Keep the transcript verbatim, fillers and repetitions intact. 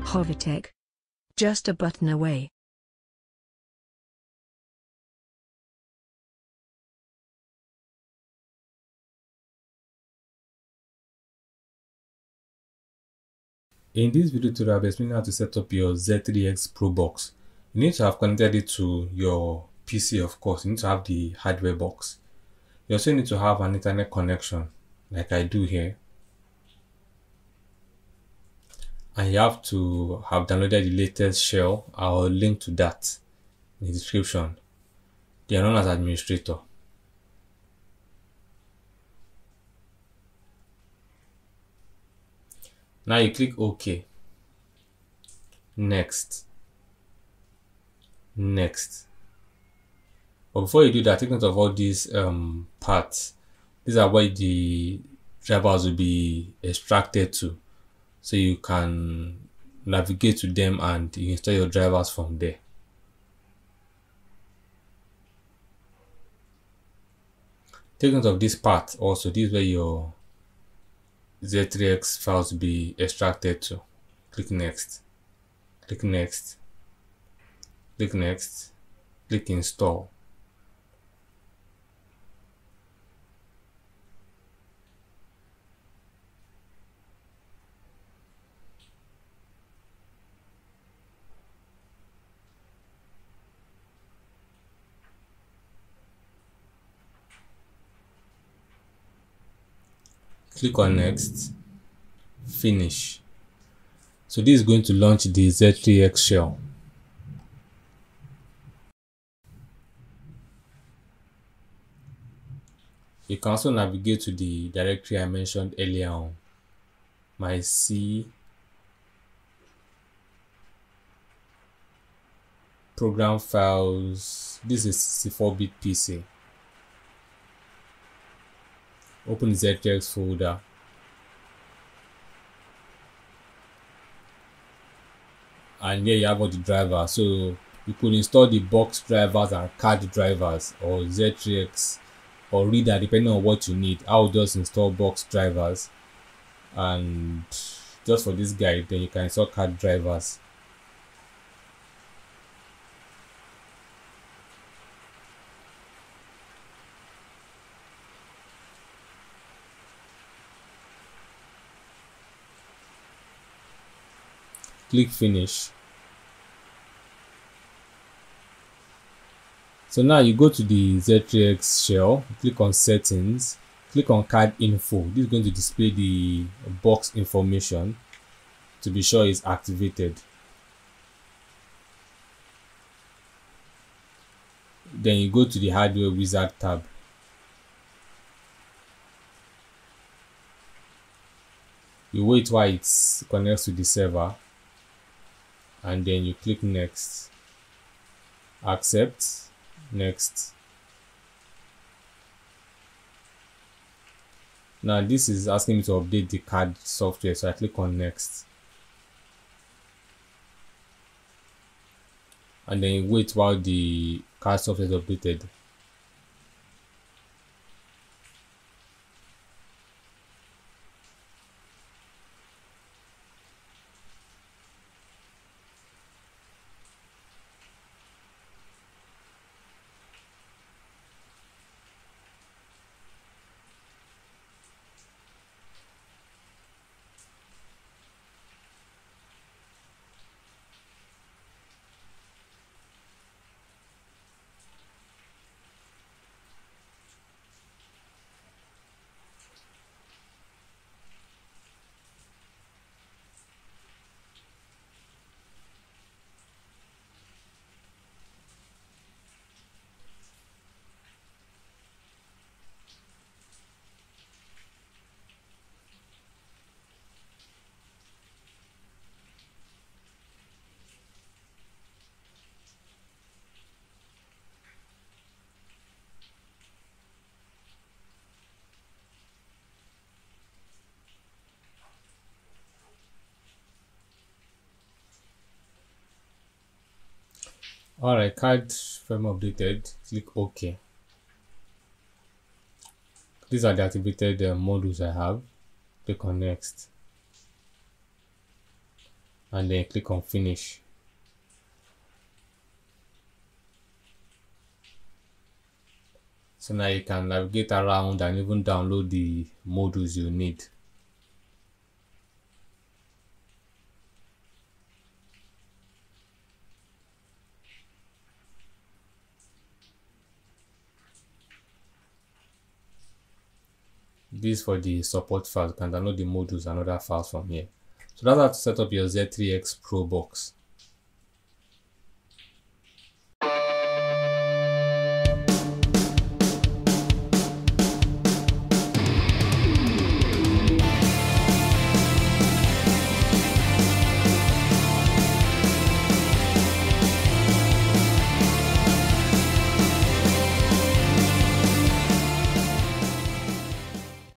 Hovertech. Just a button away. In this video tutorial, I'll be explaining how to set up your Z three X Pro box. You need to have connected it to your P C, of course. You need to have the hardware box. You also need to have an internet connection, like I do here. And you have to have downloaded the latest shell. I'll link to that in the description. They are known as administrator. Now you click OK. Next. Next. But before you do that, take note of all these um, parts. These are where the drivers will be extracted to. So you can navigate to them and you install your drivers from there. Take note of this part also. This is where your Z three X files will be extracted to. Click next. Click next. Click next. Click install. Click on next. Finish. So this is going to launch the Z three X shell. You can also navigate to the directory I mentioned earlier on. My C program files. This is sixty-four bit P C. Open the Z three X folder. And here you have all the drivers. So you could install the box drivers and card drivers or Z three X or reader depending on what you need. I will just install box drivers, and just for this guide then you can install card drivers. Click finish. So now you go to the Z three X shell, click on settings, click on card info. This is going to display the box information to be sure it's activated. Then you go to the hardware wizard tab. You wait while it connects to the server, and then you click next, accept, next. Now this is asking me to update the card software, so I click on next, and then you wait while the card software is updated. Alright, card firmware updated. Click OK. These are the activated uh, modules I have. Click on next. and then click on finish. So now you can navigate around and even download the modules you need. This for the support files. You can download the modules and other files from here. So that's how to set up your Z three X Pro box.